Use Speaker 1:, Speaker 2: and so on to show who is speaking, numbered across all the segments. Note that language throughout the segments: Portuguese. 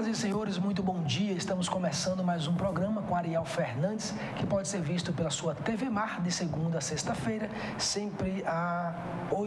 Speaker 1: Senhoras e senhores, muito bom dia. Estamos começando mais um programa com Ariel Fernandes, que pode ser visto pela sua TV Mar de segunda a sexta-feira, sempre às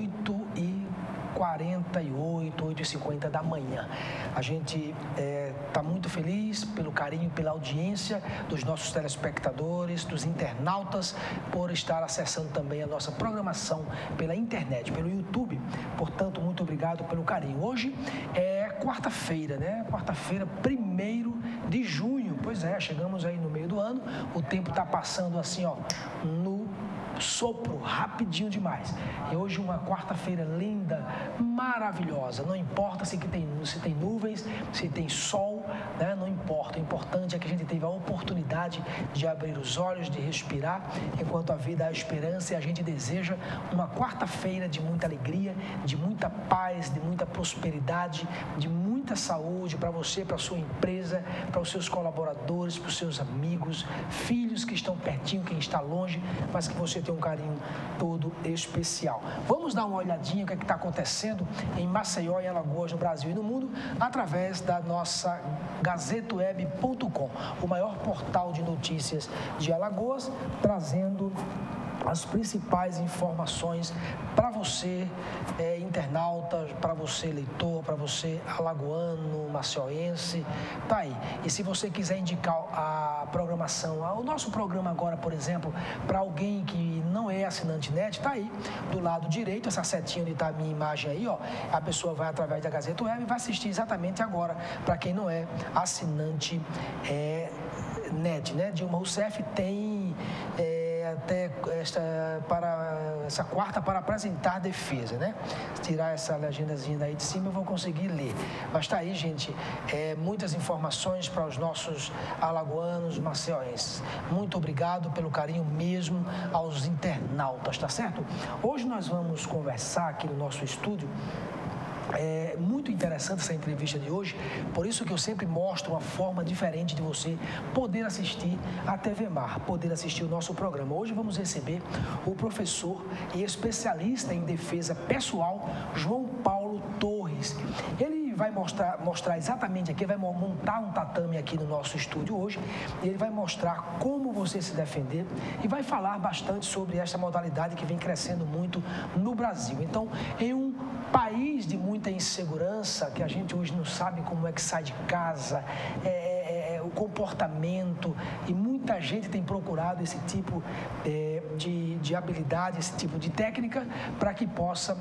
Speaker 1: 8h48, 8h50 da manhã. A gente está muito feliz pelo carinho, pela audiência dos nossos telespectadores, dos internautas, por estar acessando também a nossa programação pela internet, pelo YouTube. Portanto, muito obrigado pelo carinho. Hoje é quarta-feira, né? Quarta-feira, 1º de junho. Pois é, chegamos aí no meio do ano. O tempo está passando assim, ó, no sopro, rapidinho demais. E hoje uma quarta-feira linda, maravilhosa. Não importa se tem nuvens, se tem sol, né? Não importa. O importante é que a gente teve a oportunidade de abrir os olhos, de respirar, enquanto a vida há esperança, e a gente deseja uma quarta-feira de muita alegria, de muita paz, de muita prosperidade, de muita saúde para você, para a sua empresa, para os seus colaboradores, para os seus amigos, filhos que estão pertinho, quem está longe, mas que você tem um carinho todo especial. Vamos dar uma olhadinha o que está acontecendo em Maceió, em Alagoas, no Brasil e no mundo, através da nossa GazetaWeb.com, o maior portal de notícias de Alagoas, trazendo as principais informações para você, internauta, para você, leitor, para você, alagoano, maceiense, tá aí. E se você quiser indicar a programação, o nosso programa agora, por exemplo, para alguém que não é assinante NET, tá aí, do lado direito, essa setinha onde está a minha imagem aí, ó, a pessoa vai através da Gazeta Web e vai assistir exatamente agora, para quem não é assinante NET, né? Dilma Rousseff tem até essa quarta para apresentar defesa, né? Se tirar essa legendazinha daí de cima, eu vou conseguir ler. Mas tá aí, gente, muitas informações para os nossos alagoanos, maceienses. Muito obrigado pelo carinho mesmo aos internautas, tá certo? Hoje nós vamos conversar aqui no nosso estúdio. É muito interessante essa entrevista de hoje, por isso que eu sempre mostro uma forma diferente de você poder assistir a TV Mar, poder assistir o nosso programa. Hoje vamos receber o professor e especialista em defesa pessoal, João Paulo Torres. Ele vai mostrar exatamente aqui, vai montar um tatame aqui no nosso estúdio hoje, e ele vai mostrar como você se defender e vai falar bastante sobre essa modalidade que vem crescendo muito no Brasil. Então, em um país de muita insegurança, que a gente hoje não sabe como é que sai de casa, o comportamento, e muita gente tem procurado esse tipo de habilidade, esse tipo de técnica, para que possa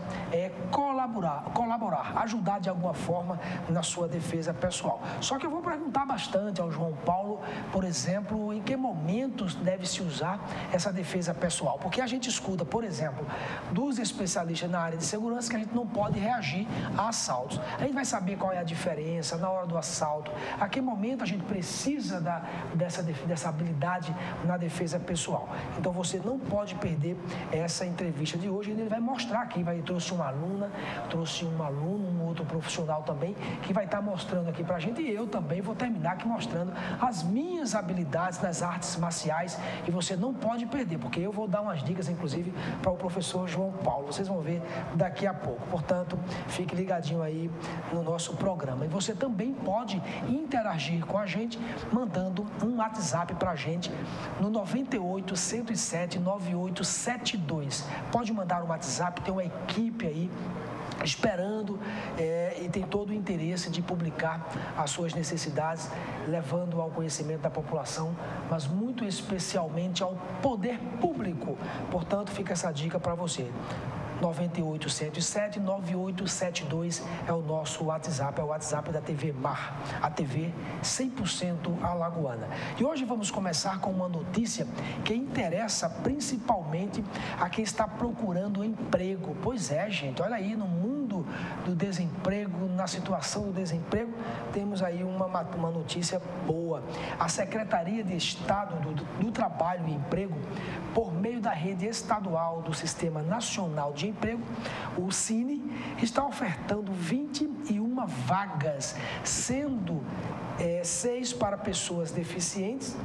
Speaker 1: colaborar, ajudar de alguma forma na sua defesa pessoal. Só que eu vou perguntar bastante ao João Paulo, por exemplo, em que momentos deve-se usar essa defesa pessoal, porque a gente escuta, por exemplo, dos especialistas na área de segurança que a gente não pode reagir a assaltos. A gente vai saber qual é a diferença na hora do assalto, a que momento a gente precisa dessa habilidade na defesa pessoal. Então você não pode perder essa entrevista de hoje. Ele vai mostrar aqui, trouxe uma aluna, trouxe um aluno, um outro profissional também, que vai estar mostrando aqui pra gente, e eu também vou terminar aqui mostrando as minhas habilidades nas artes marciais, e você não pode perder, porque eu vou dar umas dicas, inclusive, para o professor João Paulo. Vocês vão ver daqui a pouco. Portanto, fique ligadinho aí no nosso programa. E você também pode interagir com a gente mandando um WhatsApp para a gente no 98 107 9872. Pode mandar um WhatsApp, tem uma equipe aí esperando e tem todo o interesse de publicar as suas necessidades, levando ao conhecimento da população, mas muito especialmente ao poder público. Portanto, fica essa dica para você. 98 107 9872 é o nosso WhatsApp, é o WhatsApp da TV Mar, a TV 100% alagoana. E hoje vamos começar com uma notícia que interessa principalmente a quem está procurando emprego. Pois é, gente, olha aí, no mundo do desemprego, na situação do desemprego, temos aí uma notícia boa. A Secretaria de Estado do Trabalho e Emprego, por meio da rede estadual do Sistema Nacional de Emprego, o Cine, está ofertando 21 vagas, sendo 6 para pessoas deficientes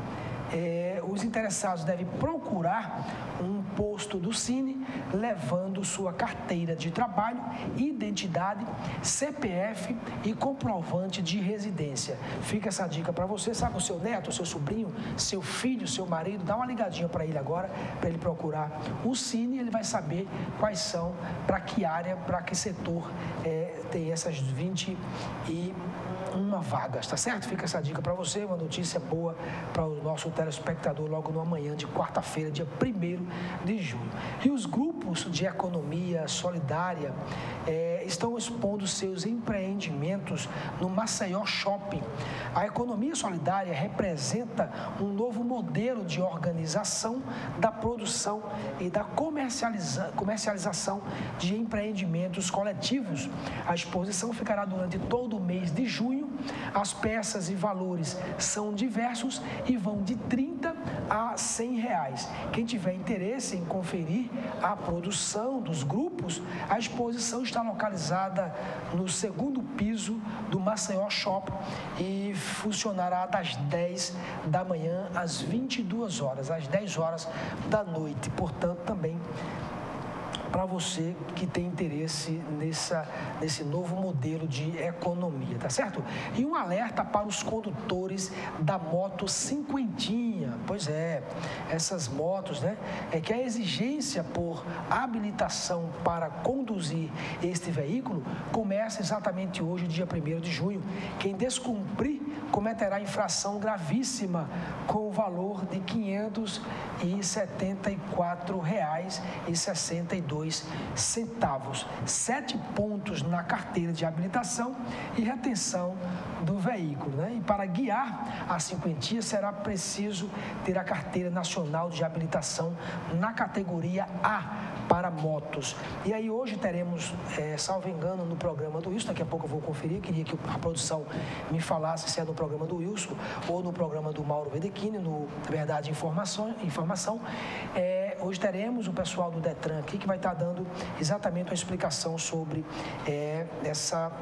Speaker 1: os interessados devem procurar um posto do Cine, levando sua carteira de trabalho, identidade, CPF e comprovante de residência. Fica essa dica para você, sabe, o seu neto, o seu sobrinho, seu filho, seu marido, dá uma ligadinha para ele agora, para ele procurar o Cine, ele vai saber quais são, para que área, para que setor tem essas 21 vagas, tá certo? Fica essa dica para você, uma notícia boa para o nosso telespectador logo no amanhã de quarta-feira, dia 1º de junho. E os grupos de economia solidária estão expondo seus empreendimentos no Maceió Shopping. A economia solidária representa um novo modelo de organização da produção e da comercialização de empreendimentos coletivos. A exposição ficará durante todo o mês de junho. As peças e valores são diversos e vão de R$30 a R$100. Quem tiver interesse em conferir a produção dos grupos, a exposição está localizada no 2º piso do Maceió Shopping e funcionará das 10 da manhã às 22 horas, às 10 horas da noite. Portanto, também para você que tem interesse nesse novo modelo de economia, tá certo? E um alerta para os condutores da moto cinquentinha. Pois é, essas motos, né? É que a exigência por habilitação para conduzir este veículo começa exatamente hoje, dia 1º de junho. Quem descumprir cometerá infração gravíssima com o valor de R$ 574,62. 7 pontos na carteira de habilitação e retenção do veículo, né? E para guiar a cinquentinha será preciso ter a carteira nacional de habilitação na categoria A para motos. E aí hoje teremos, salvo engano, no programa do Wilson, daqui a pouco eu vou conferir, queria que a produção me falasse se é no programa do Wilson ou no programa do Mauro Vedechini, no Verdade Informação. Hoje teremos o pessoal do Detran aqui que vai estar dando exatamente uma explicação sobre essa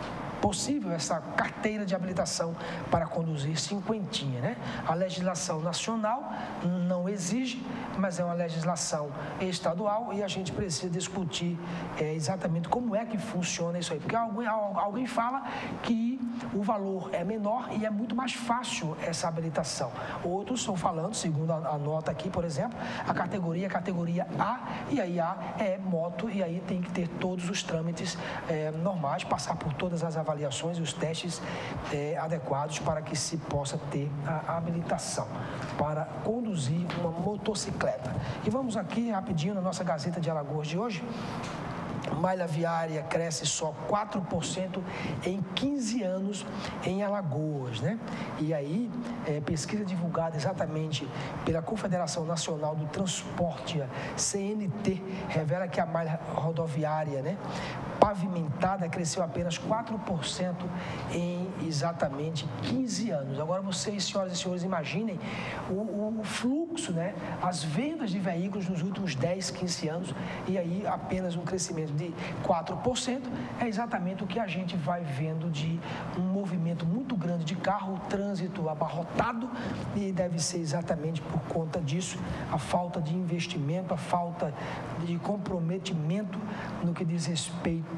Speaker 1: carteira de habilitação para conduzir cinquentinha, né? A legislação nacional não exige, mas é uma legislação estadual e a gente precisa discutir exatamente como é que funciona isso aí, porque alguém fala que o valor é menor e é muito mais fácil essa habilitação. Outros estão falando, segundo a nota aqui, por exemplo, a categoria A, e aí A é moto, e aí tem que ter todos os trâmites normais, passar por todas as avaliações e os testes adequados para que se possa ter a habilitação para conduzir uma motocicleta. E vamos aqui rapidinho na nossa Gazeta de Alagoas de hoje. Malha viária cresce só 4% em 15 anos em Alagoas, né? E aí, pesquisa divulgada exatamente pela Confederação Nacional do Transporte, a CNT, revela que a malha rodoviária, né, pavimentada cresceu apenas 4% em exatamente 15 anos. Agora vocês, senhoras e senhores, imaginem o fluxo, né, as vendas de veículos nos últimos 10, 15 anos, e aí apenas um crescimento de 4% é exatamente o que a gente vai vendo de um movimento muito grande de carro, o trânsito abarrotado, e deve ser exatamente por conta disso, a falta de investimento, a falta de comprometimento no que diz respeito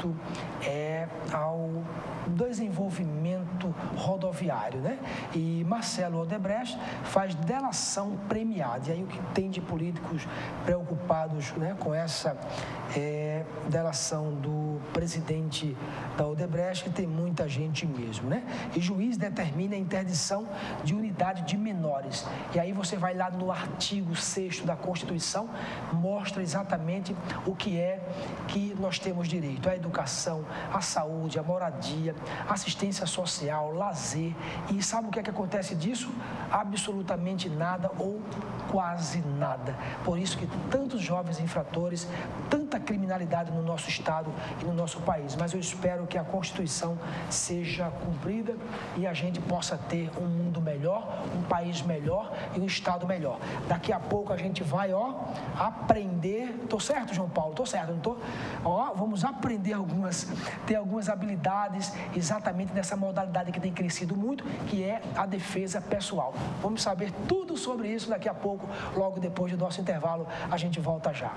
Speaker 1: ao desenvolvimento rodoviário, né? E Marcelo Odebrecht faz delação premiada. E aí o que tem de políticos preocupados, né, com essa delação do presidente da Odebrecht, que tem muita gente mesmo, né? E juiz determina a interdição de unidade de menores. E aí você vai lá no artigo 6º da Constituição, mostra exatamente o que é que nós temos direito: a educação, a saúde, a moradia, assistência social, lazer. E sabe o que é que acontece disso? Absolutamente nada ou quase nada. Por isso que tantos jovens infratores, tanta criminalidade no nosso estado e no nosso país. Mas eu espero que a Constituição seja cumprida e a gente possa ter um mundo melhor, um país melhor e um estado melhor. Daqui a pouco a gente vai, aprender. Tô certo, João Paulo? Tô certo, não tô? Vamos aprender ter algumas habilidades exatamente nessa modalidade que tem crescido muito, que é a defesa pessoal. Vamos saber tudo sobre isso daqui a pouco, logo depois do nosso intervalo. A gente volta já.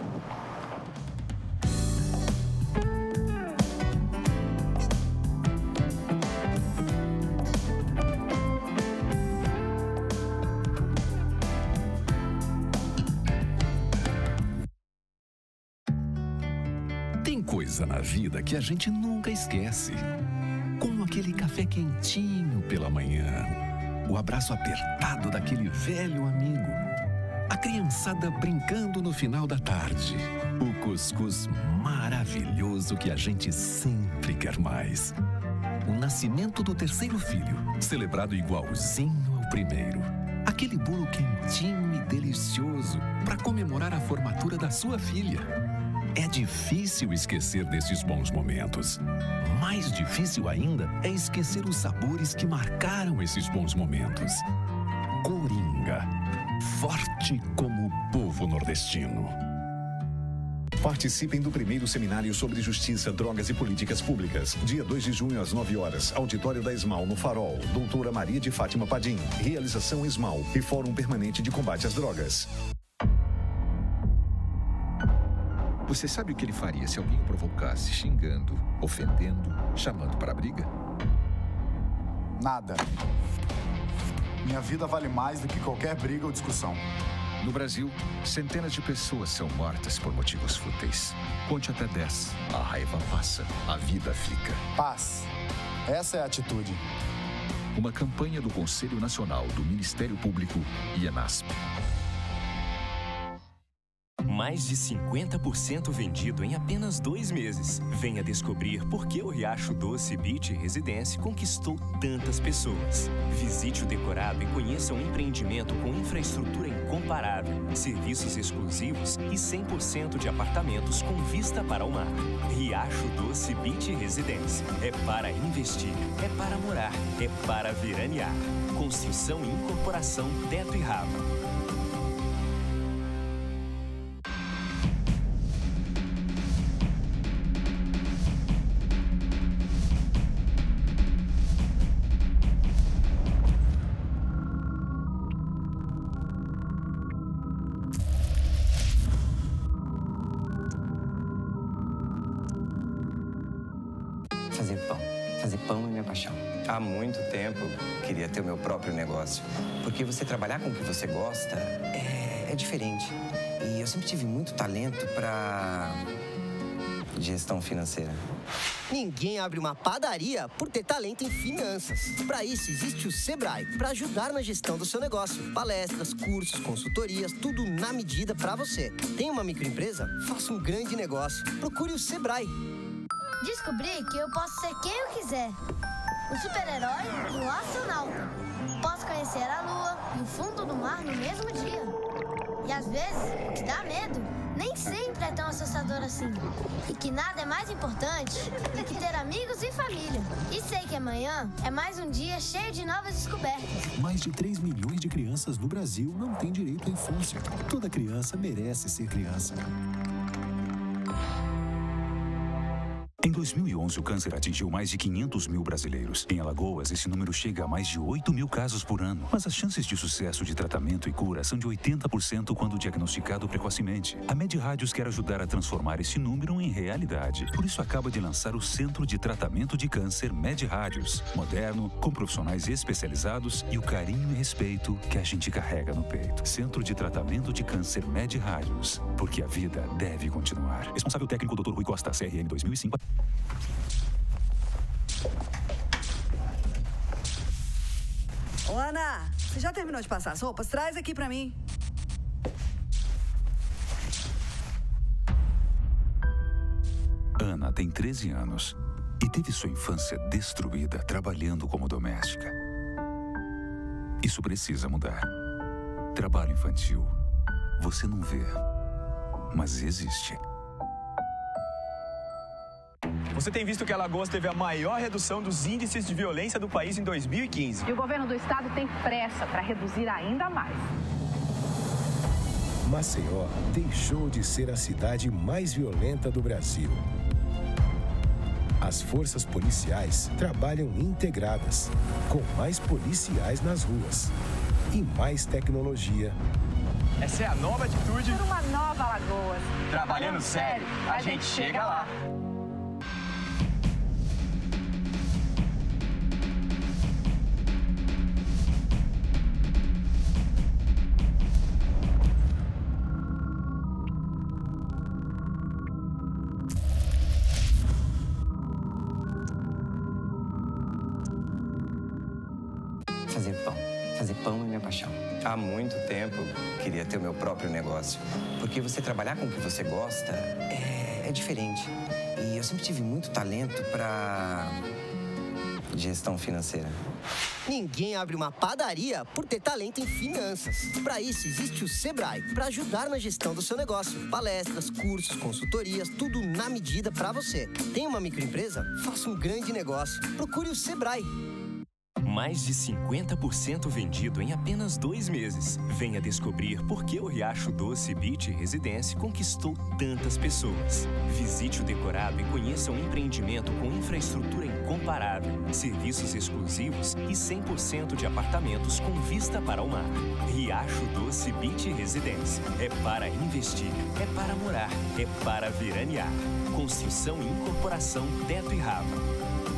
Speaker 2: Tem coisa na vida que a gente nunca esquece. Como aquele café quentinho pela manhã, o abraço apertado daquele velho amigo, a criançada brincando no final da tarde, o cuscuz maravilhoso que a gente sempre quer mais. O nascimento do terceiro filho, celebrado igualzinho ao primeiro. Aquele bolo quentinho e delicioso para comemorar a formatura da sua filha. É difícil esquecer desses bons momentos. Mais difícil ainda é esquecer os sabores que marcaram esses bons momentos. Coringa, forte como o povo nordestino.
Speaker 3: Participem do primeiro seminário sobre Justiça, Drogas e Políticas Públicas. Dia 2 de junho, às 9 horas. Auditório da Esmal, no Farol. Doutora Maria de Fátima Padim. Realização Esmal e Fórum Permanente de Combate às Drogas.
Speaker 4: Você sabe o que ele faria se alguém o provocasse xingando, ofendendo, chamando para a briga?
Speaker 5: Nada. Minha vida vale mais do que qualquer briga ou discussão.
Speaker 4: No Brasil, centenas de pessoas são mortas por motivos fúteis. Conte até 10. A raiva passa, a vida fica.
Speaker 5: Paz. Essa é a atitude.
Speaker 4: Uma campanha do Conselho Nacional do Ministério Público e ENASP.
Speaker 6: Mais de 50% vendido em apenas 2 meses. Venha descobrir por que o Riacho Doce Beach Residência conquistou tantas pessoas. Visite o decorado e conheça um empreendimento com infraestrutura incomparável, serviços exclusivos e 100% de apartamentos com vista para o mar. Riacho Doce Beach Residência. É para investir, é para morar, é para veranear. Construção e incorporação Teto e Rabo.
Speaker 7: Fazer pão é minha paixão. Há muito tempo queria ter o meu próprio negócio. Porque você trabalhar com o que você gosta é diferente. E eu sempre tive muito talento para gestão financeira.
Speaker 8: Ninguém abre uma padaria por ter talento em finanças. Para isso existe o Sebrae, para ajudar na gestão do seu negócio. Palestras, cursos, consultorias, tudo na medida para você. Tem uma microempresa? Faça um grande negócio. Procure o Sebrae.
Speaker 9: Descobri que eu posso ser quem eu quiser. Um super-herói e um astronauta. Posso conhecer a Lua e o fundo do mar no mesmo dia. E às vezes, o que dá medo nem sempre é tão assustador assim. E que nada é mais importante do que ter amigos e família. E sei que amanhã é mais um dia cheio de novas descobertas.
Speaker 10: Mais de 3 milhões de crianças no Brasil não têm direito à infância. Toda criança merece ser criança.
Speaker 11: Em 2011, o câncer atingiu mais de 500 mil brasileiros. Em Alagoas, esse número chega a mais de 8 mil casos por ano. Mas as chances de sucesso de tratamento e cura são de 80% quando diagnosticado precocemente. A MedRádios quer ajudar a transformar esse número em realidade. Por isso, acaba de lançar o Centro de Tratamento de Câncer MedRádios. Moderno, com profissionais especializados e o carinho e respeito que a gente carrega no peito. Centro de Tratamento de Câncer MedRádios. Porque a vida deve continuar. Responsável técnico Dr. Rui Costa, CRM 2005.
Speaker 12: Ô, Ana, você já terminou de passar as roupas? Traz aqui pra mim.
Speaker 11: Ana tem 13 anos e teve sua infância destruída trabalhando como doméstica. Isso precisa mudar. Trabalho infantil, você não vê, mas existe.
Speaker 13: Você tem visto que Alagoas teve a maior redução dos índices de violência do país em 2015.
Speaker 14: E o governo do estado tem pressa para reduzir ainda mais.
Speaker 15: Maceió deixou de ser a cidade mais violenta do Brasil. As forças policiais trabalham integradas, com mais policiais nas ruas e mais tecnologia.
Speaker 13: Essa é a nova atitude.
Speaker 14: Por uma nova Alagoas.
Speaker 13: Trabalhando sério, a gente chega lá.
Speaker 7: Fazer pão é minha paixão. Há muito tempo queria ter o meu próprio negócio. Porque você trabalhar com o que você gosta é diferente. E eu sempre tive muito talento para gestão financeira.
Speaker 8: Ninguém abre uma padaria por ter talento em finanças. Para isso, existe o Sebrae, para ajudar na gestão do seu negócio. Palestras, cursos, consultorias, tudo na medida para você. Tem uma microempresa? Faça um grande negócio. Procure o Sebrae.
Speaker 6: Mais de 50% vendido em apenas 2 meses. Venha descobrir por que o Riacho Doce Beach Residência conquistou tantas pessoas. Visite o decorado e conheça um empreendimento com infraestrutura incomparável, serviços exclusivos e 100% de apartamentos com vista para o mar. Riacho Doce Beach Residência. É para investir, é para morar, é para veranear. Construção e incorporação Teto e Rava.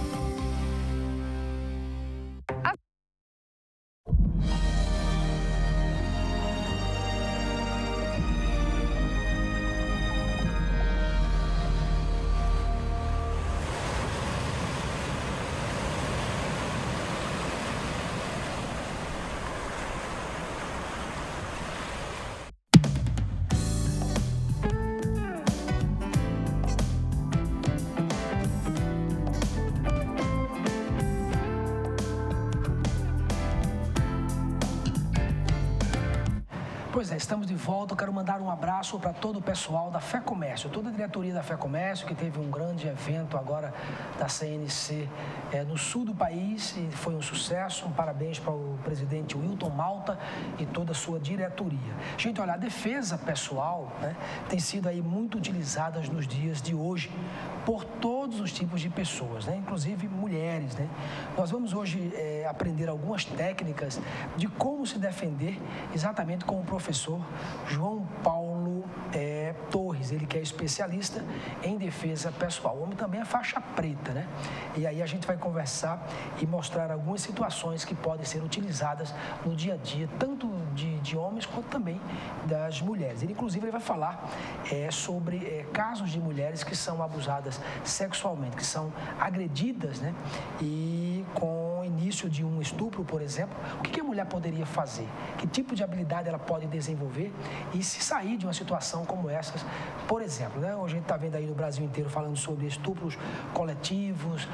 Speaker 1: Pois é, estamos de volta. Eu quero mandar um abraço para todo o pessoal da Fé Comércio, toda a diretoria da Fé Comércio, que teve um grande evento agora da CNC no sul do país e foi um sucesso. Um parabéns para o presidente Wilton Malta e toda a sua diretoria. Gente, olha, a defesa pessoal, né, tem sido aí muito utilizada nos dias de hoje por todos os tipos de pessoas, né, inclusive mulheres, né. Nós vamos hoje aprender algumas técnicas de como se defender exatamente com o professor João Paulo Torres, ele que é especialista em defesa pessoal. O homem também é faixa preta, né? E aí a gente vai conversar e mostrar algumas situações que podem ser utilizadas no dia a dia, tanto de homens quanto também das mulheres. Ele, inclusive, ele vai falar sobre casos de mulheres que são abusadas sexualmente, que são agredidas, né? E com o início de um estupro, por exemplo, o que a mulher poderia fazer? Que tipo de habilidade ela pode desenvolver e se sair de uma situação como essas, por exemplo, né? Hoje a gente está vendo aí no Brasil inteiro falando sobre estupros coletivos,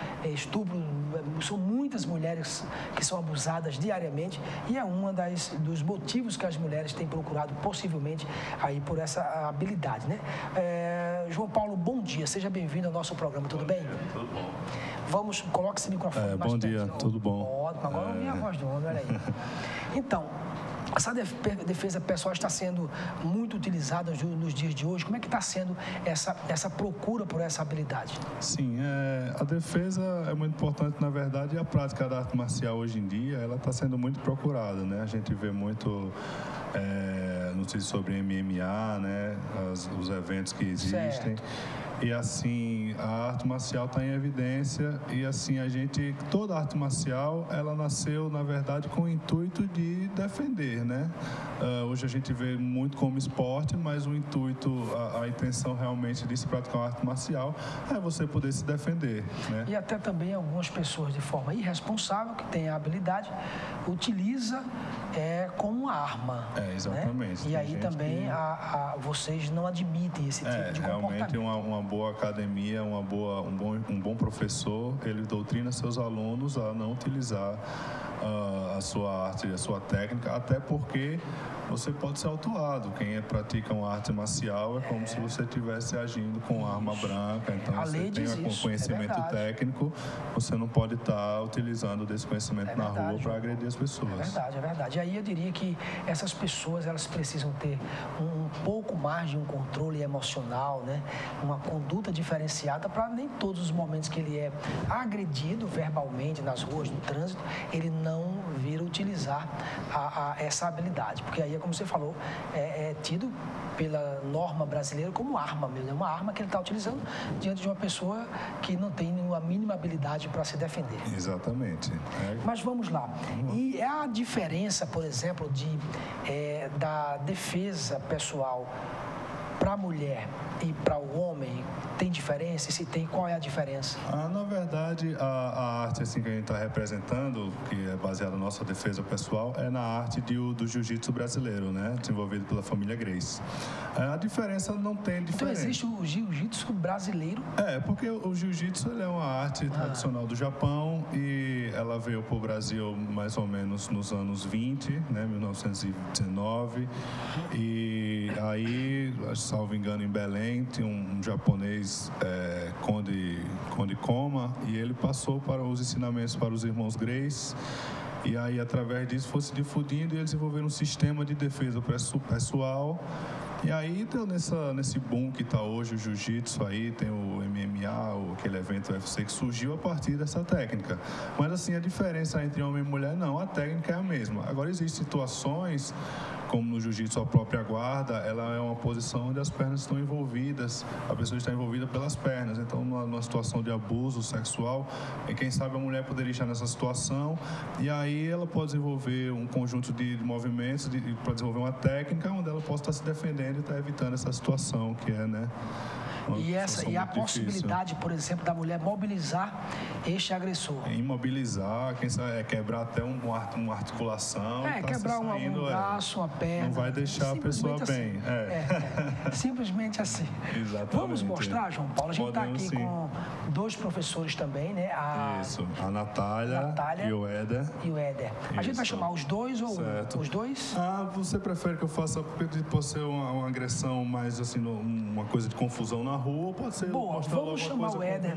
Speaker 1: são muitas mulheres que são abusadas diariamente e é uma dos motivos que as mulheres têm procurado possivelmente aí por essa habilidade, né? João Paulo, bom dia, seja bem-vindo ao nosso programa, tudo bem?
Speaker 16: Tudo bom.
Speaker 1: Coloque esse microfone
Speaker 16: bom dia, tudo bom.
Speaker 1: Ótimo, agora eu ouvi a voz do homem, olha aí. Então, essa defesa pessoal está sendo muito utilizada nos dias de hoje. Como é que está sendo essa procura por essa habilidade?
Speaker 16: Sim, a defesa é muito importante, na verdade, e a prática da arte marcial hoje em dia, ela está sendo muito procurada, né? A gente vê muito notícias sobre MMA, né? Os eventos que existem. Certo. E assim, a arte marcial está em evidência e assim, toda a arte marcial, ela nasceu, na verdade, com o intuito de defender, né? Hoje a gente vê muito como esporte, mas o intuito, a intenção realmente de se praticar uma arte marcial é você poder se defender, né?
Speaker 1: E até também algumas pessoas, de forma irresponsável, que têm a habilidade, utiliza como uma arma.
Speaker 16: Exatamente.
Speaker 1: Né? E aí também vocês não admitem esse tipo de comportamento.
Speaker 16: Realmente uma boa academia, um bom professor, ele doutrina seus alunos a não utilizar a sua arte, a sua técnica, até porque você pode ser autuado. Quem pratica uma arte marcial é como se você estivesse agindo com arma branca. Então, você tem um conhecimento técnico, você não pode estar utilizando desse conhecimento na rua para agredir as pessoas.
Speaker 1: É verdade. E aí eu diria que essas pessoas, elas precisam ter um pouco mais de um controle emocional, né? Uma conduta diferenciada para nem todos os momentos que ele é agredido verbalmente nas ruas, no trânsito, ele não vir a utilizar essa habilidade. Porque aí, como você falou, é tido pela norma brasileira como arma mesmo. É uma arma que ele está utilizando diante de uma pessoa que não tem nenhuma mínima habilidade para se defender.
Speaker 16: Exatamente.
Speaker 1: Mas vamos lá. E é a diferença, por exemplo, da defesa pessoal para a mulher e para o homem, tem diferença? E se tem, qual é a diferença?
Speaker 16: Na verdade, a arte assim, que a gente está representando, que é baseada na nossa defesa pessoal, é na arte do jiu-jitsu brasileiro, né? Desenvolvido pela família Gracie. A diferença não tem diferença.
Speaker 1: Então existe o jiu-jitsu brasileiro?
Speaker 16: Porque o jiu-jitsu é uma arte tradicional do Japão e ela veio para o Brasil mais ou menos nos anos 20, né? 1919. E aí, salvo engano, em Belém, tinha um japonês, Conde Koma, e ele passou para os ensinamentos para os irmãos Gracie. E aí, através disso, foi se difundindo e eles desenvolveram um sistema de defesa pessoal. E aí, então, nesse boom que está hoje o jiu-jitsu aí, tem o MMA, aquele evento UFC que surgiu a partir dessa técnica. Mas, assim, a diferença entre homem e mulher, não, a técnica é a mesma. Agora, existem situações, como no jiu-jitsu a própria guarda, ela é uma posição onde as pernas estão envolvidas, a pessoa está envolvida pelas pernas. Então, numa situação de abuso sexual, quem sabe a mulher poderia estar nessa situação, e aí ela pode desenvolver um conjunto de movimentos para desenvolver uma técnica onde ela possa estar se defendendo e estar evitando essa situação que é, né?
Speaker 1: E a possibilidade, por exemplo, da mulher mobilizar este agressor.
Speaker 16: Imobilizar, quem sabe, quebrar até uma articulação.
Speaker 1: Quebrar um braço, uma perna.
Speaker 16: Não vai deixar a pessoa bem.
Speaker 1: Simplesmente assim.
Speaker 16: Exatamente.
Speaker 1: Vamos mostrar, João Paulo? A gente está aqui com dois professores também, né?
Speaker 16: A Natália e o Éder.
Speaker 1: A gente vai chamar os dois ou os dois?
Speaker 16: Você prefere que eu faça, pode ser uma agressão mais assim, uma coisa de confusão na rua, ou pode ser
Speaker 1: vamos chamar o Éder.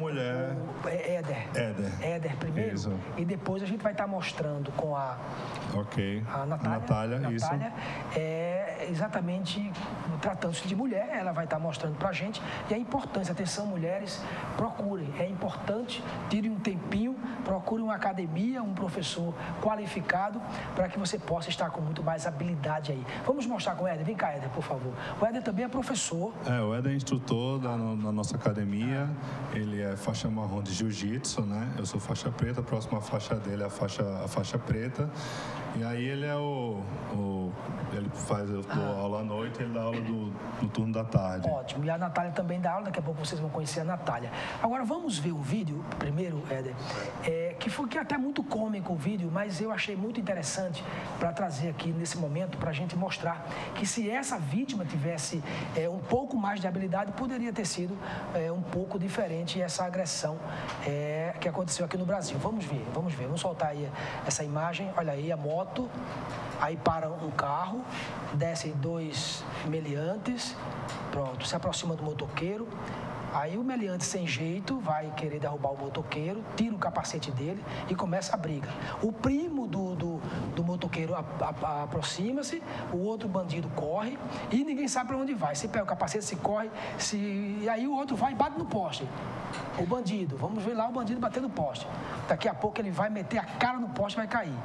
Speaker 1: Éder primeiro.
Speaker 16: Isso.
Speaker 1: E depois a gente vai estar mostrando com a Natália,
Speaker 16: isso.
Speaker 1: Exatamente, tratando-se de mulher, ela vai estar mostrando pra gente. E a importância, atenção mulheres, procurem. É importante, tirem um tempinho, procurem uma academia, um professor qualificado, para que você possa estar com muito mais habilidade aí. Vamos mostrar com o Éder. Vem cá, Éder, por favor. O Éder também é professor.
Speaker 16: O Éder é instrutor na nossa academia. Ele é faixa marrom de jiu-jitsu, né? Eu sou faixa preta, a próxima faixa dele é a faixa preta. E aí ele é ele faz, eu dou aula à noite, ele dá aula no turno da tarde.
Speaker 1: Ótimo. E a Natália também dá aula, daqui a pouco vocês vão conhecer a Natália. Agora vamos ver o vídeo, primeiro, Éder, que foi até muito cômico o vídeo, mas eu achei muito interessante para trazer aqui nesse momento, para a gente mostrar que se essa vítima tivesse um pouco mais de habilidade, poderia ter sido um pouco diferente essa agressão que aconteceu aqui no Brasil. Vamos ver, soltar aí essa imagem. Olha aí a moto, aí para um carro, descem dois meliantes, pronto, se aproxima do motoqueiro. Aí o meliante, sem jeito, vai querer derrubar o motoqueiro, tira o capacete dele e começa a briga. O primo do motoqueiro aproxima-se, o outro bandido corre e ninguém sabe para onde vai. Se pega o capacete, se corre, e aí o outro vai e bate no poste. O bandido, vamos ver lá o bandido bater no poste. Daqui a pouco ele vai meter a cara no poste e vai cair.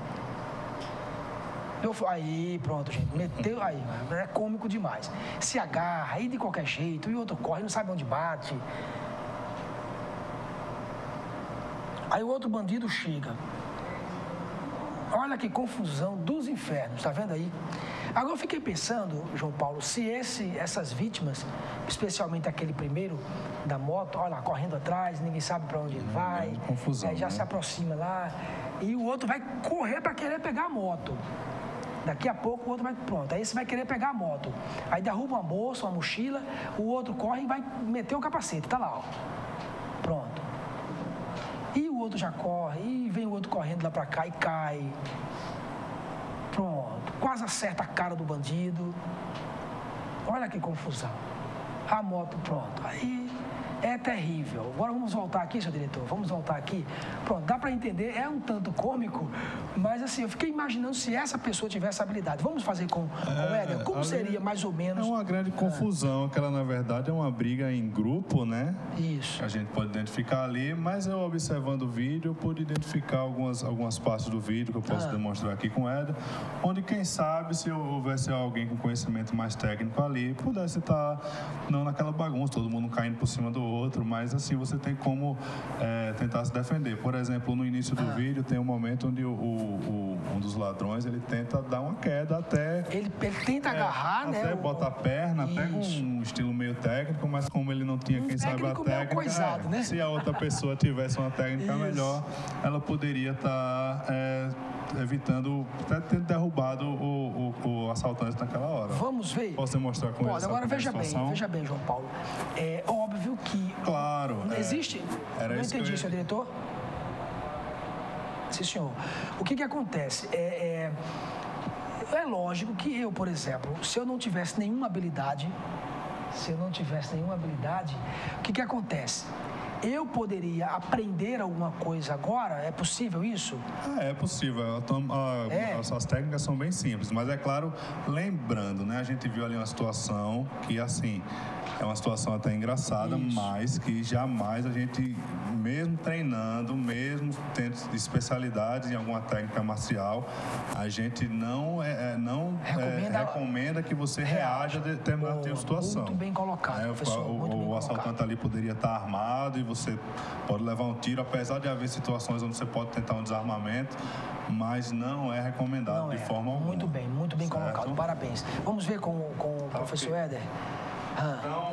Speaker 1: Aí, pronto, gente, meteu, aí, é cômico demais. Se agarra, aí de qualquer jeito, e o outro corre, não sabe onde bate. Aí o outro bandido chega. Olha que confusão dos infernos, tá vendo aí? Agora eu fiquei pensando, João Paulo, se essas vítimas, especialmente aquele primeiro da moto, olha lá, correndo atrás, ninguém sabe para onde ele vai,
Speaker 16: confusão,
Speaker 1: já se aproxima lá, e o outro vai correr para querer pegar a moto. Daqui a pouco o outro vai, pronto, aí você vai querer pegar a moto. Aí derruba uma bolsa, uma mochila, o outro corre e vai meter o capacete, tá lá, ó. Pronto. E o outro já corre, e vem o outro correndo lá pra cá e cai. Pronto, quase acerta a cara do bandido. Olha que confusão. A moto, pronto. Aí é terrível. Agora vamos voltar aqui, seu diretor. Vamos voltar aqui. Pronto, dá para entender. É um tanto cômico, mas assim, eu fiquei imaginando se essa pessoa tivesse habilidade. Vamos fazer com o Éder? Como seria mais ou menos?
Speaker 16: É uma grande confusão. Aquela, na verdade, é uma briga em grupo, né?
Speaker 1: Isso.
Speaker 16: A gente pode identificar ali, mas eu observando o vídeo, eu pude identificar algumas partes do vídeo que eu posso demonstrar aqui com o Éder, onde, quem sabe, se houvesse alguém com conhecimento mais técnico ali, pudesse estar não naquela bagunça, todo mundo caindo por cima do outro, mas assim você tem como tentar se defender. Por exemplo, no início do vídeo tem um momento onde um dos ladrões ele tenta dar uma queda até...
Speaker 1: Ele tenta agarrar,
Speaker 16: até
Speaker 1: né?
Speaker 16: Até bota a perna, pega um estilo meio técnico, mas como ele não tinha, quem sabe, a técnica,
Speaker 1: coisado, né?
Speaker 16: Se a outra pessoa tivesse uma técnica melhor, ela poderia estar evitando, até ter derrubado o assaltante naquela hora.
Speaker 1: Vamos ver?
Speaker 16: Posso demonstrar com ele?
Speaker 1: Agora veja bem, João Paulo. É óbvio que...
Speaker 16: Claro.
Speaker 1: Existe? Não entendi, senhor diretor. Sim, senhor. O que acontece? É lógico que eu, por exemplo, se eu não tivesse nenhuma habilidade, o que acontece? Eu poderia aprender alguma coisa agora? É possível isso?
Speaker 16: É possível. As técnicas são bem simples, mas é claro, lembrando, né? A gente viu ali uma situação que, assim, é uma situação até engraçada, mas que jamais a gente, mesmo treinando, mesmo tendo especialidade em alguma técnica marcial, a gente não recomenda que você reaja a determinada tipo de situação.
Speaker 1: Muito bem colocado, professor.
Speaker 16: O assaltante ali poderia estar armado e você pode levar um tiro, apesar de haver situações onde você pode tentar um desarmamento, mas não é recomendado de forma alguma.
Speaker 1: Muito bem colocado. Parabéns. Vamos ver com o professor Éder.
Speaker 16: Então,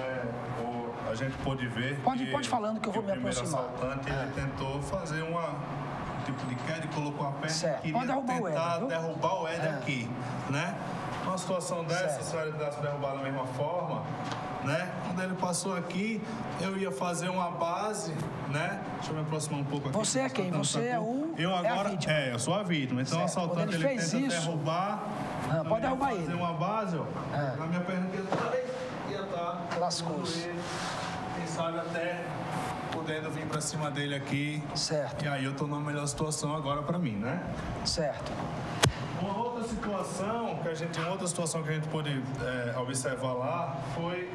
Speaker 16: a gente pode ver
Speaker 1: pode falando que eu vou me aproximar.
Speaker 16: O assaltante ele tentou fazer um tipo de queda e colocou a perna.
Speaker 1: Pode derrubar o Éder.
Speaker 16: Derrubar o Éder aqui, né? Uma situação dessa, se ele tivesse derrubado da mesma forma, né? Quando ele passou aqui, eu ia fazer uma base, né? Deixa eu me aproximar um pouco aqui.
Speaker 1: Você é quem? Você é o...
Speaker 16: Eu agora,
Speaker 1: a vítima.
Speaker 16: eu sou a vítima. Então o assaltante ele tenta derrubar.
Speaker 1: Pode derrubar ele.
Speaker 16: Fazer uma base, ó. Na minha perna aqui ia estar.
Speaker 1: Lascou-se.
Speaker 16: Quem sabe até podendo vir pra cima dele aqui.
Speaker 1: Certo.
Speaker 16: E aí eu tô numa melhor situação agora pra mim, né?
Speaker 1: Certo.
Speaker 16: Uma outra situação que a gente pôde observar lá foi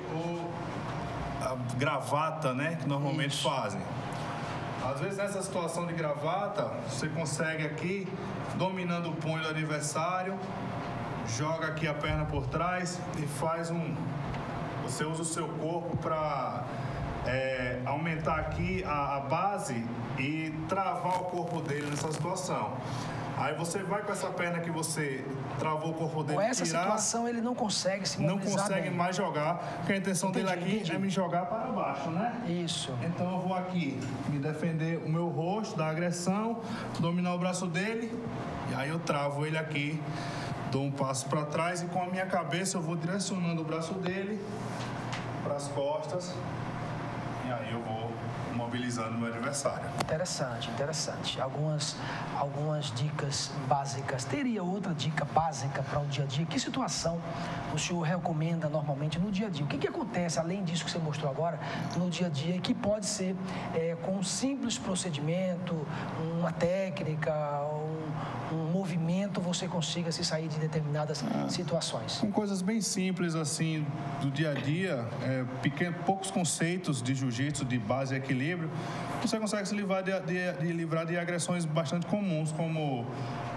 Speaker 16: a gravata, né? Que normalmente fazem. Às vezes nessa situação de gravata, você consegue aqui, dominando o punho do adversário, joga aqui a perna por trás e faz você usa o seu corpo para aumentar aqui a base e travar o corpo dele nessa situação. Aí você vai com essa perna que você travou o corpo dele.
Speaker 1: Com essa situação ele não consegue se mobilizar.
Speaker 16: Não consegue mais jogar, porque a intenção dele aqui é me jogar para baixo, né?
Speaker 1: Isso.
Speaker 16: Então eu vou aqui me defender o meu rosto da agressão, dominar o braço dele, e aí eu travo ele aqui, dou um passo para trás e com a minha cabeça eu vou direcionando o braço dele para as costas, e aí eu vou mobilizando o meu adversário.
Speaker 1: Interessante. Algumas dicas básicas. Teria outra dica básica para o dia a dia? Que situação o senhor recomenda normalmente no dia a dia? O que acontece, além disso que você mostrou agora, no dia a dia, que pode ser com um simples procedimento, uma técnica, um movimento, você consiga se sair de determinadas situações?
Speaker 16: Com coisas bem simples, assim, do dia a dia, poucos conceitos de jiu-jitsu, de base e equilíbrio, você consegue se livrar de agressões bastante comuns, como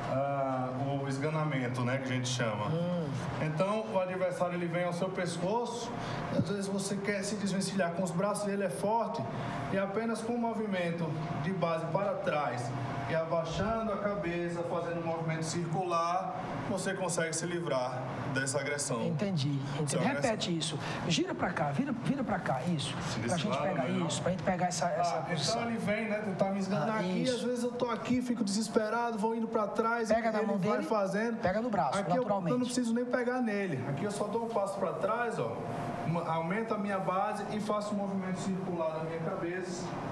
Speaker 16: o esganamento, né, que a gente chama. Então, o adversário ele vem ao seu pescoço, e às vezes você quer se desvencilhar com os braços, ele é forte, e apenas com um movimento de base para trás e abaixando a cabeça, fazendo um movimento circular, você consegue se livrar dessa agressão.
Speaker 1: Entendi. Repete isso. Gira pra cá, vira pra cá, isso. Pra gente pegar isso, pra gente pegar essa posição.
Speaker 16: Então ele vem, né, tentar me esganar aqui, às vezes eu tô aqui, fico desesperado, vou indo pra trás,
Speaker 1: pega na mão dele,
Speaker 16: vai fazendo.
Speaker 1: Pega no braço,
Speaker 16: aqui
Speaker 1: naturalmente.
Speaker 16: Eu não preciso nem pegar nele. Aqui eu só dou um passo pra trás, ó, aumento a minha base e faço um movimento circular na minha cabeça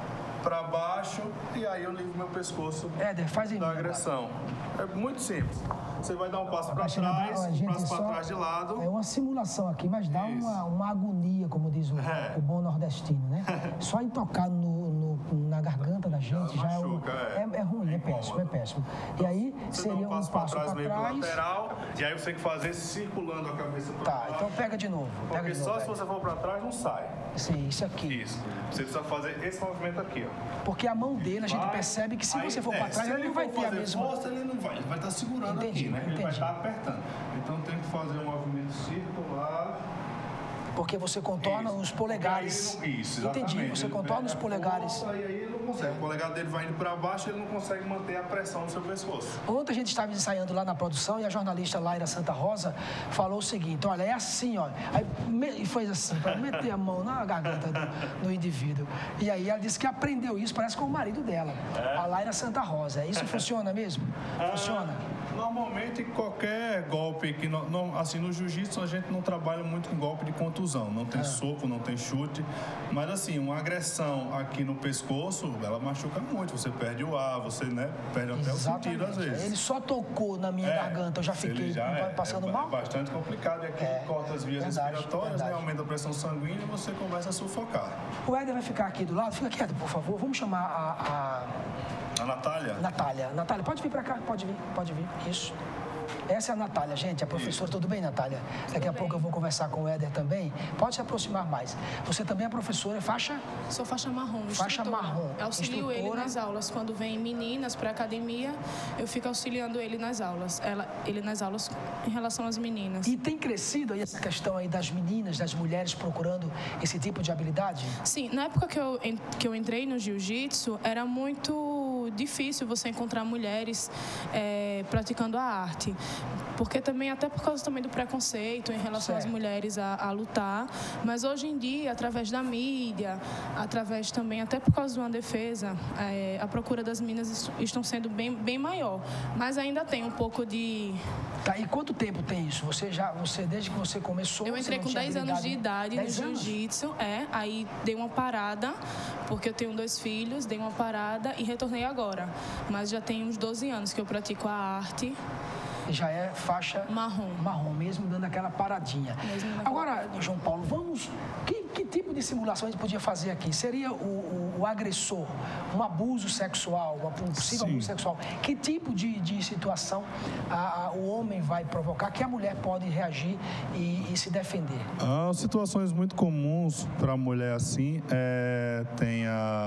Speaker 16: para baixo e aí eu livro meu pescoço da agressão. É muito simples. Você vai dar um passo para trás, um passo para trás de lado.
Speaker 1: É uma simulação aqui, mas dá uma agonia, como diz o bom nordestino, né? Só em tocar na garganta da gente já
Speaker 16: machuca,
Speaker 1: é ruim, é péssimo. E aí
Speaker 16: você
Speaker 1: seria
Speaker 16: dá
Speaker 1: um passo para
Speaker 16: meio
Speaker 1: trás.
Speaker 16: pro lateral, e aí você tem que fazer circulando a cabeça para
Speaker 1: baixo. Então pega de novo.
Speaker 16: Porque só se você for para trás não sai.
Speaker 1: Sim, isso aqui.
Speaker 16: Isso. Você precisa fazer esse movimento aqui, ó.
Speaker 1: Porque a mão dele, a gente percebe que se você for para trás, ele não vai ter a mesma
Speaker 16: força, ele não vai. Ele vai estar segurando aqui, né? Ele vai estar apertando. Então tem que fazer um movimento circular.
Speaker 1: Porque você contorna os polegares.
Speaker 16: Isso, exatamente.
Speaker 1: Entendi, você contorna os polegares.
Speaker 16: E aí ele não consegue. O polegar dele vai indo para baixo e ele não consegue manter a pressão no seu pescoço.
Speaker 1: Ontem a gente estava ensaiando lá na produção e a jornalista Laira Santa Rosa falou o seguinte: olha, é assim, ó. E fez assim, para meter a mão na garganta do indivíduo. E aí ela disse que aprendeu isso, parece com o marido dela, a Laira Santa Rosa. Isso funciona mesmo? Funciona?
Speaker 16: Normalmente, qualquer golpe que assim, no jiu-jitsu a gente não trabalha muito com golpe de contusão, não tem soco, não tem chute, mas assim, uma agressão aqui no pescoço, ela machuca muito, você perde o ar, você, né, perde até o sentido às vezes.
Speaker 1: Ele só tocou na minha garganta, eu já fiquei passando mal.
Speaker 16: É bastante complicado, e aqui corta as vias respiratórias, né, aumenta a pressão sanguínea e você começa a sufocar.
Speaker 1: O Éder vai ficar aqui do lado, fica quieto, por favor, vamos chamar
Speaker 16: a Natália?
Speaker 1: Natália, pode vir para cá, pode vir, isso. Essa é a Natália, gente, a professora. Tudo bem, Natália? Daqui a pouco eu vou conversar com o Éder também. Pode se aproximar mais. Você também é professora, faixa?
Speaker 17: Sou faixa marrom.
Speaker 1: Faixa marrom.
Speaker 17: Eu auxilio ele nas aulas. Quando vem meninas para a academia, eu fico auxiliando ele nas aulas. Ele nas aulas em relação às meninas.
Speaker 1: E tem crescido aí essa questão aí das meninas, das mulheres procurando esse tipo de habilidade?
Speaker 17: Sim, na época que eu entrei no jiu-jitsu, era muito difícil você encontrar mulheres praticando a arte. Porque também, até por causa também do preconceito em relação às mulheres a lutar. Mas hoje em dia, através da mídia, através também, até por causa de uma defesa, a procura das meninas estão sendo bem maior. Mas ainda tem um pouco de...
Speaker 1: Tá, e quanto tempo tem isso? Você desde que você começou...
Speaker 17: Eu entrei com 10 anos de idade no jiu-jitsu, aí dei uma parada, porque eu tenho 2 filhos, dei uma parada e retornei agora. Mas já tem uns 12 anos que eu pratico a arte.
Speaker 1: Já é faixa marrom mesmo, dando aquela paradinha. Agora, João Paulo, vamos... Que tipo de simulação a gente podia fazer aqui? Seria o agressor, um abuso sexual, um possível abuso sexual? Que tipo de situação o homem vai provocar que a mulher pode reagir e se defender?
Speaker 16: Situações muito comuns para a mulher assim tem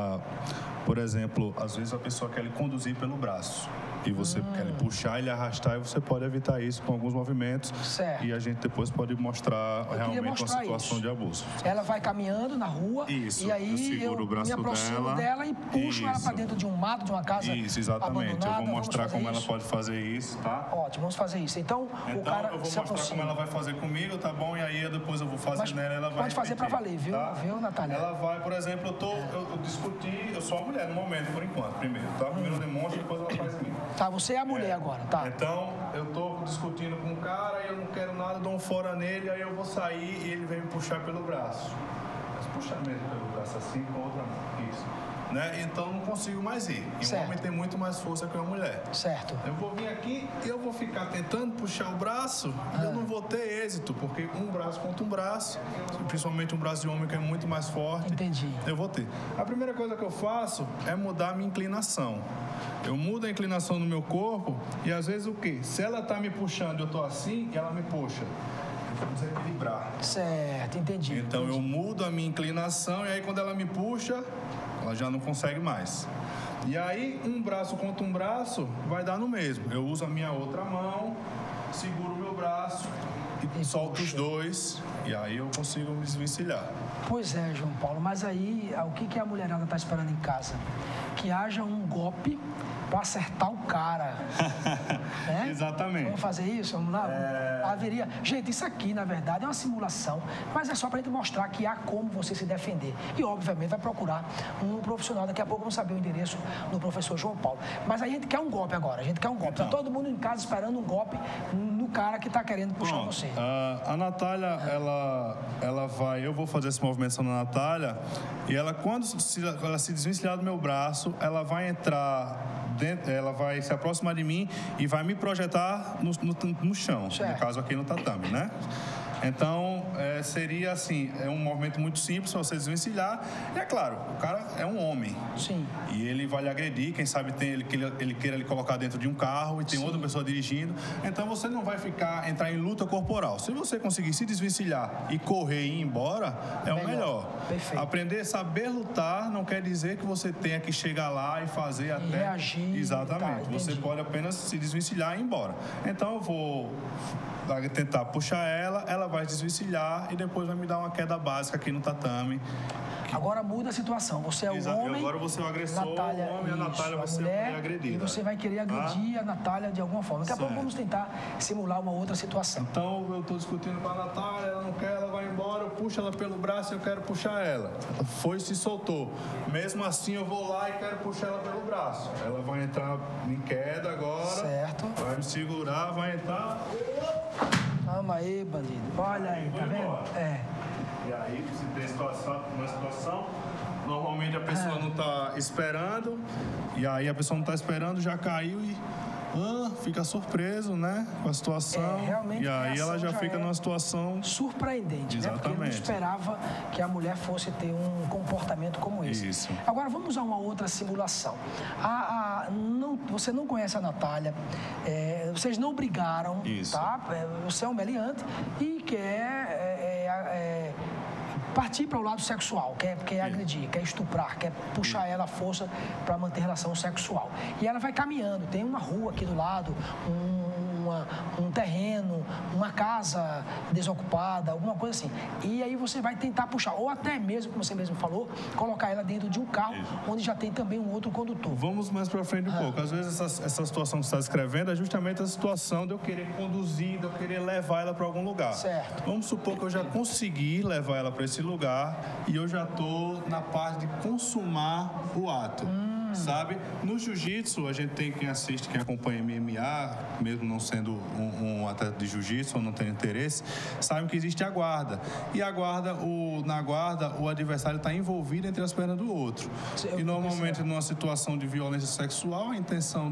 Speaker 16: por exemplo, às vezes a pessoa quer lhe conduzir pelo braço. E você quer lhe puxar e lhe arrastar, e você pode evitar isso com alguns movimentos.
Speaker 1: Certo.
Speaker 16: E a gente depois pode mostrar realmente uma situação de abuso.
Speaker 1: Ela vai caminhando na rua e aí
Speaker 16: eu seguro o braço
Speaker 1: me aproximo dela e puxo ela para dentro de um mato, de uma casa abandonada.
Speaker 16: Isso, exatamente. Eu vou mostrar como ela pode fazer isso, tá?
Speaker 1: Ótimo, vamos fazer isso. Então o cara
Speaker 16: eu vou
Speaker 1: se
Speaker 16: mostrar como ela vai fazer comigo, tá bom? E aí depois eu vou fazer nela, ela vai
Speaker 1: pode fazer para valer, viu?
Speaker 16: Tá?
Speaker 1: Viu, Natália?
Speaker 16: Ela vai, por exemplo, eu discuti, eu sou a mulher no momento, por enquanto, primeiro, tá? Primeiro eu demonstro, depois ela faz em mim.
Speaker 1: Tá, você é a mulher agora, tá?
Speaker 16: Então, eu tô discutindo com o cara, eu não quero nada, dou um fora nele, aí eu vou sair e ele vem me puxar pelo braço. Mas puxar mesmo pelo braço assim, com a outra mão. Isso. Né? Então, eu não consigo mais ir. E o homem tem muito mais força que a mulher.
Speaker 1: Certo.
Speaker 16: Eu vou vir aqui e eu vou ficar tentando puxar o braço e eu não vou ter êxito, porque um braço contra um braço, principalmente um braço de homem que é muito mais forte.
Speaker 1: Entendi.
Speaker 16: Eu vou ter. A primeira coisa que eu faço é mudar a minha inclinação. Eu mudo a inclinação do meu corpo e às vezes o quê? Se ela tá me puxando e eu tô assim, ela me puxa. Vamos equilibrar.
Speaker 1: Certo, entendi.
Speaker 16: Então eu mudo a minha inclinação e aí quando ela me puxa, ela já não consegue mais. E aí um braço contra um braço vai dar no mesmo. Eu uso a minha outra mão, seguro o meu braço e solto os dois e aí eu consigo me desvencilhar.
Speaker 1: Pois é, João Paulo, mas aí o que a mulherada está esperando em casa? Que haja um golpe para acertar o cara. Né?
Speaker 16: Exatamente.
Speaker 1: Vamos fazer isso? Vamos lá? Haveria... Gente, isso aqui, na verdade, é uma simulação, mas é só para a gente mostrar que há como você se defender. E, obviamente, vai procurar um profissional. Daqui a pouco vamos saber o endereço do professor João Paulo. Mas a gente quer um golpe agora. A gente quer um golpe. Está todo mundo em casa esperando um golpe no cara que está querendo puxar você.
Speaker 16: A Natália, ela vai... Eu vou fazer essa movimentação na Natália e ela, quando ela se desvencilhar do meu braço, ela vai entrar dentro, ela vai se aproximar de mim e vai me projetar no chão, certo. No caso aqui no tatame, né? Então, seria assim, é um movimento muito simples para você desvencilhar. E é claro, o cara é um homem.
Speaker 1: Sim. E
Speaker 16: ele vai lhe agredir, quem sabe ele queira lhe colocar dentro de um carro e tem outra pessoa dirigindo. Então, você não vai entrar em luta corporal. Se você conseguir se desvencilhar e correr e ir embora, é o melhor.
Speaker 1: Perfeito.
Speaker 16: Aprender a saber lutar não quer dizer que você tenha que chegar lá e fazer até...
Speaker 1: reagir.
Speaker 16: Exatamente. Você pode apenas se desvencilhar e ir embora. Então, eu vou... tentar puxar ela vai desvencilhar e depois vai me dar uma queda básica aqui no tatame.
Speaker 1: Agora muda a situação. Você é o homem.
Speaker 16: Agora você é o agressor,
Speaker 1: Natália,
Speaker 16: o homem, a Natália vai ser a agredida.
Speaker 1: E você vai querer agredir a Natália de alguma forma. Daqui a pouco vamos tentar simular uma outra situação.
Speaker 16: Então eu estou discutindo com a Natália, ela não quer, ela vai embora, eu puxo ela pelo braço e eu quero puxar ela. Foi e se soltou. Mesmo assim eu vou lá e quero puxar ela pelo braço. Ela vai entrar em queda agora.
Speaker 1: Certo.
Speaker 16: Vai me segurar, vai entrar.
Speaker 1: Calma aí, bandido. Olha aí, tá vendo?
Speaker 16: E aí, se tem uma situação, normalmente a pessoa não está esperando, e aí a pessoa não está esperando, já caiu e fica surpreso, né, com a situação.
Speaker 1: Realmente,
Speaker 16: e aí ela já fica numa situação
Speaker 1: surpreendente,
Speaker 16: exatamente,
Speaker 1: né? Porque não esperava que a mulher fosse ter um comportamento como esse.
Speaker 16: Isso.
Speaker 1: Agora vamos a uma outra simulação. Você não conhece a Natália, vocês não brigaram,
Speaker 16: isso,
Speaker 1: tá? Você é um meliante e quer partir para o lado sexual, quer agredir, quer estuprar, quer puxar ela à força para manter relação sexual. E ela vai caminhando, tem uma rua aqui do lado, um terreno, uma casa desocupada, alguma coisa assim. E aí você vai tentar puxar, ou até mesmo, como você mesmo falou, colocar ela dentro de um carro, onde já tem também um outro condutor.
Speaker 16: Vamos mais para frente um pouco. Às vezes essa situação que você está descrevendo é justamente a situação de eu querer conduzir, de eu querer levar ela para algum lugar.
Speaker 1: Certo.
Speaker 16: Vamos supor que eu já consegui levar ela para esse lugar e eu já estou na parte de consumar o ato. Sabe? No jiu-jitsu, a gente tem quem assiste, quem acompanha MMA, mesmo não sendo um atleta de jiu-jitsu ou não tendo interesse, sabe que existe a guarda. E a guarda, na guarda, o adversário está envolvido entre as pernas do outro. E normalmente, numa situação de violência sexual, a intenção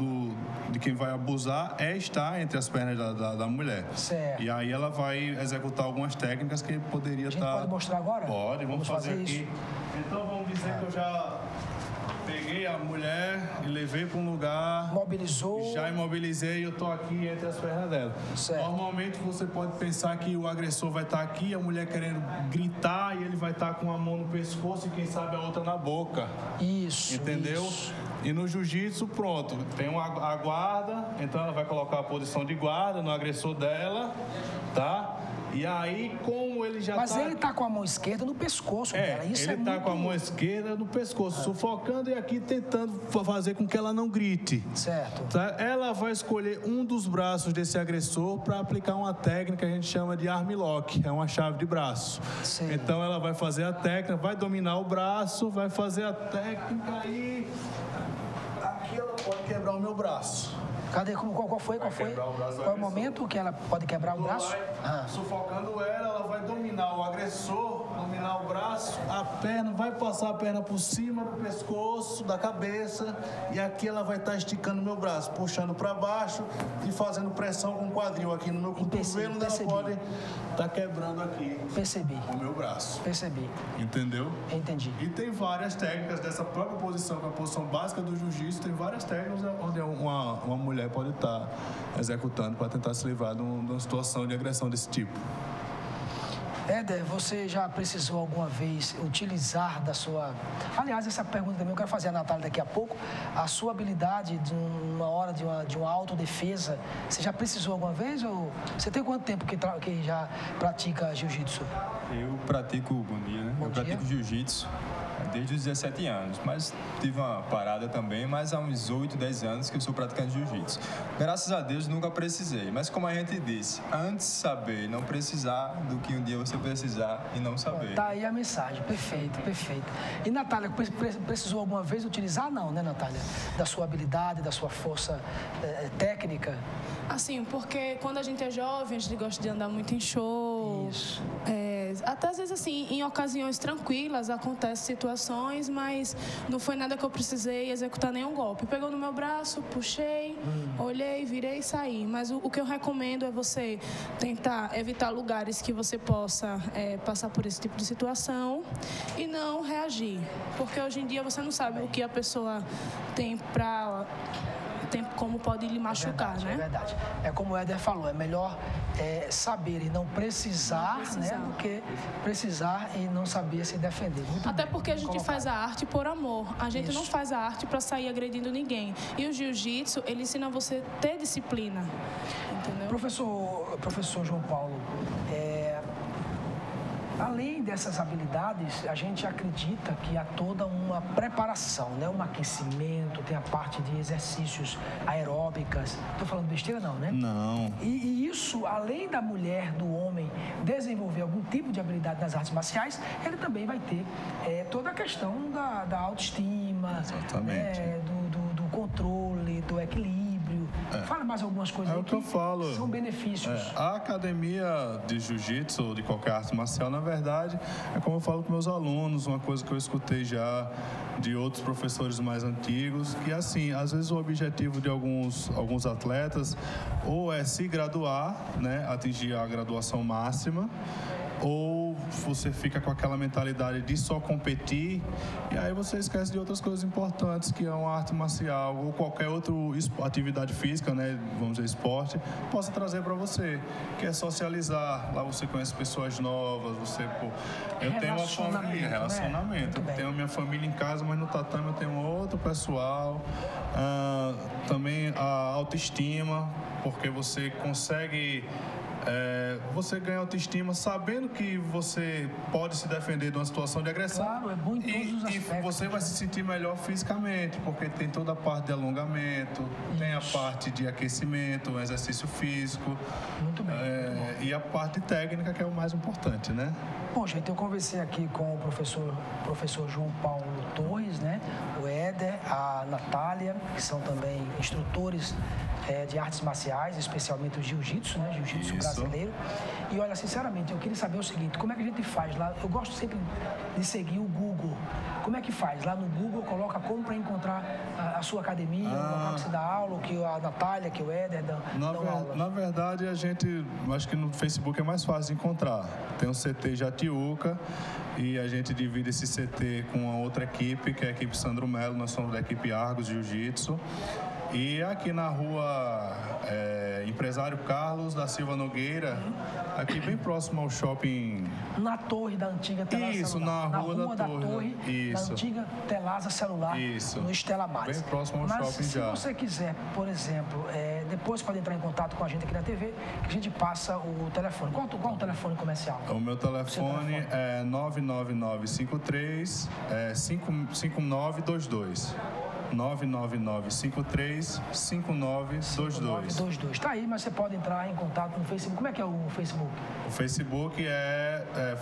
Speaker 16: de quem vai abusar é estar entre as pernas da mulher.
Speaker 1: Certo.
Speaker 16: E aí ela vai executar algumas técnicas que poderia estar...
Speaker 1: Pode mostrar agora?
Speaker 16: Pode, vamos fazer aqui.
Speaker 1: Isso.
Speaker 16: Então vamos dizer que eu já peguei a mulher e levei para um lugar.
Speaker 1: Mobilizou.
Speaker 16: Já imobilizei e eu estou aqui entre as pernas dela.
Speaker 1: Certo.
Speaker 16: Normalmente você pode pensar que o agressor vai estar aqui, a mulher querendo gritar e ele vai estar com a mão no pescoço e quem sabe a outra na boca.
Speaker 1: Isso.
Speaker 16: Entendeu?
Speaker 1: Isso.
Speaker 16: E no jiu-jitsu, pronto, tem a guarda, então ela vai colocar a posição de guarda no agressor dela, tá? E aí, como ele já
Speaker 1: Mas ele tá com a mão esquerda no pescoço dela. Isso
Speaker 16: ele tá com a mão esquerda no pescoço, sufocando e aqui tentando fazer com que ela não grite.
Speaker 1: Certo.
Speaker 16: Tá? Ela vai escolher um dos braços desse agressor para aplicar uma técnica que a gente chama de arm lock, é uma chave de braço.
Speaker 1: Sim.
Speaker 16: Então ela vai fazer a técnica, vai dominar o braço, vai fazer a técnica e aqui ela pode quebrar o meu braço.
Speaker 1: Cadê? Qual foi? Qual é o momento que ela pode quebrar o braço?
Speaker 16: Sufocando ela vai dominar o agressor, dominar o braço, a perna, vai passar a perna por cima do pescoço, da cabeça, e aqui ela vai estar esticando o meu braço, puxando para baixo e fazendo pressão com o quadril aqui no meu cotovelo, onde ela pode estar quebrando aqui o meu braço.
Speaker 1: Percebi.
Speaker 16: Entendeu?
Speaker 1: Entendi.
Speaker 16: E tem várias técnicas dessa própria posição, que é a posição básica do jiu-jitsu, tem várias técnicas onde uma mulher pode estar executando para tentar se livrar de uma situação de agressão desse tipo.
Speaker 1: Éder, você já precisou alguma vez utilizar da sua... Aliás, essa pergunta também eu quero fazer a Natália daqui a pouco. A sua habilidade de uma hora de uma autodefesa, você já precisou alguma vez? Ou você tem quanto tempo que já pratica jiu-jitsu?
Speaker 18: Eu pratico, bom dia, né? Eu pratico jiu-jitsu desde os 17 anos, mas tive uma parada também, mas há uns 8, 10 anos que eu sou praticante de jiu-jitsu. Graças a Deus nunca precisei, mas como a gente disse, antes saber e não precisar do que um dia você precisar e não saber.
Speaker 1: Tá aí a mensagem, perfeito, perfeito. E Natália, precisou alguma vez utilizar? Não, né, Natália? Da sua habilidade, da sua força técnica?
Speaker 17: Assim, porque quando a gente é jovem, a gente gosta de andar muito em show.
Speaker 1: Isso.
Speaker 17: Até às vezes, assim, em ocasiões tranquilas, acontecem situações, mas não foi nada que eu precisei executar nenhum golpe. Pegou no meu braço, puxei, olhei, virei e saí. Mas o que eu recomendo é você tentar evitar lugares que você possa passar por esse tipo de situação e não reagir. Porque hoje em dia você não sabe o que a pessoa tem como pode lhe machucar, né?
Speaker 1: É verdade. É como o Éder falou, é melhor saber e não precisar, né, do que precisar e não saber se defender. Muito
Speaker 17: Até
Speaker 1: bem,
Speaker 17: porque a gente faz a arte por amor. A gente não faz a arte para sair agredindo ninguém. E o jiu-jitsu, ele ensina você a ter disciplina. Entendeu?
Speaker 1: Professor João Paulo, além dessas habilidades, a gente acredita que há toda uma preparação, né? Um aquecimento, tem a parte de exercícios aeróbicas. Estou falando besteira não, né?
Speaker 16: Não.
Speaker 1: E isso, além da mulher, do homem, desenvolver algum tipo de habilidade nas artes marciais, ele também vai ter toda a questão da autoestima, do controle, do equilíbrio. Fala mais algumas coisas aí
Speaker 16: o que eu falo.
Speaker 1: São benefícios.
Speaker 16: A academia de jiu-jitsu ou de qualquer arte marcial, na verdade, é como eu falo com meus alunos, uma coisa que eu escutei já de outros professores mais antigos, que assim, às vezes o objetivo de alguns atletas ou é se graduar, né, atingir a graduação máxima, ou você fica com aquela mentalidade de só competir e aí você esquece de outras coisas importantes, que é uma arte marcial ou qualquer outra atividade física, né, vamos dizer, esporte, possa trazer para você, que é socializar. Lá você conhece pessoas novas, eu tenho uma família, relacionamento. Eu tenho minha família em casa, mas no tatame eu tenho outro pessoal. Também a autoestima, porque você consegue... você ganha autoestima sabendo que você pode se defender de uma situação de agressão.
Speaker 1: Claro, é bom em todos os aspectos.
Speaker 16: E você vai se sentir melhor fisicamente, porque tem toda a parte de alongamento, tem a parte de aquecimento, um exercício físico.
Speaker 1: Muito bem. Muito bom.
Speaker 16: E a parte técnica, que é o mais importante, né?
Speaker 1: Bom, gente, eu conversei aqui com o professor João Paulo Torres, né? O Éder, a Natália, que são também instrutores de artes marciais, especialmente o jiu-jitsu, né? Jiu-jitsu brasileiro. E olha, sinceramente, eu queria saber o seguinte, como é que a gente faz lá? Eu gosto sempre de seguir o Google. Como é que faz? Lá no Google, coloca como para encontrar a sua academia, o local que você dá aula, o que a Natália, que o Éder dão aula.
Speaker 16: Na verdade, a gente, acho que no Facebook é mais fácil de encontrar. Tem um CT Jatiuca e a gente divide esse CT com a outra equipe, que é a equipe Sandro Melo, nós somos da equipe Argos Jiu-Jitsu. E aqui na rua Empresário Carlos da Silva Nogueira, aqui bem próximo ao shopping...
Speaker 1: Na torre da antiga Telasa
Speaker 16: Celular. Isso, na rua da torre. Isso.
Speaker 1: Da antiga Telasa Celular,
Speaker 16: isso.
Speaker 1: No Estela Mais.
Speaker 16: Bem próximo ao shopping já.
Speaker 1: Mas se você quiser, por exemplo, depois pode entrar em contato com a gente aqui na TV, que a gente passa o telefone. Qual o telefone comercial?
Speaker 16: O meu telefone é 99953 5922. 999535922.
Speaker 1: Tá aí, mas você pode entrar em contato no Facebook. Como é que é o Facebook?
Speaker 16: O Facebook é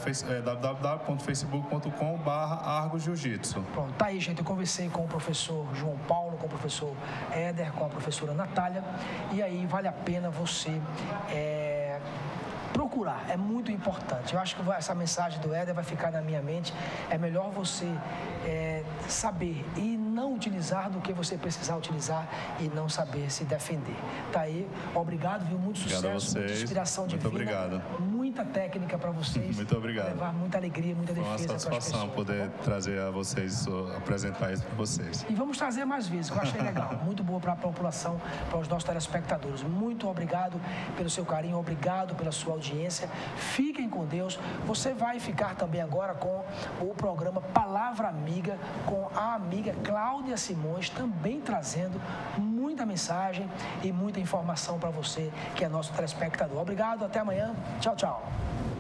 Speaker 16: www.facebook.com/Argos Jiu-Jitsu.
Speaker 1: Pronto, tá aí, gente. Eu conversei com o professor João Paulo, com o professor Éder, com a professora Natália. E aí vale a pena você procurar, é muito importante. Eu acho que essa mensagem do Éder vai ficar na minha mente. É melhor você saber e não utilizar do que você precisar utilizar e não saber se defender. Tá aí, obrigado, viu? Muito sucesso,
Speaker 16: obrigado a vocês.
Speaker 1: Muita inspiração divina.
Speaker 16: Muito obrigado.
Speaker 1: Muita técnica para vocês.
Speaker 16: Muito obrigado.
Speaker 1: Levar muita alegria, muita defesa.
Speaker 16: Foi uma satisfação poder trazer a vocês, apresentar isso para vocês.
Speaker 1: E vamos trazer mais vezes, que eu achei legal. Muito boa para a população, para os nossos telespectadores. Muito obrigado pelo seu carinho, obrigado pela sua audiência. Fiquem com Deus. Você vai ficar também agora com o programa Palavra Amiga, com a amiga Cláudia Simões, também trazendo muita mensagem e muita informação para você, que é nosso telespectador. Obrigado, até amanhã. Tchau, tchau.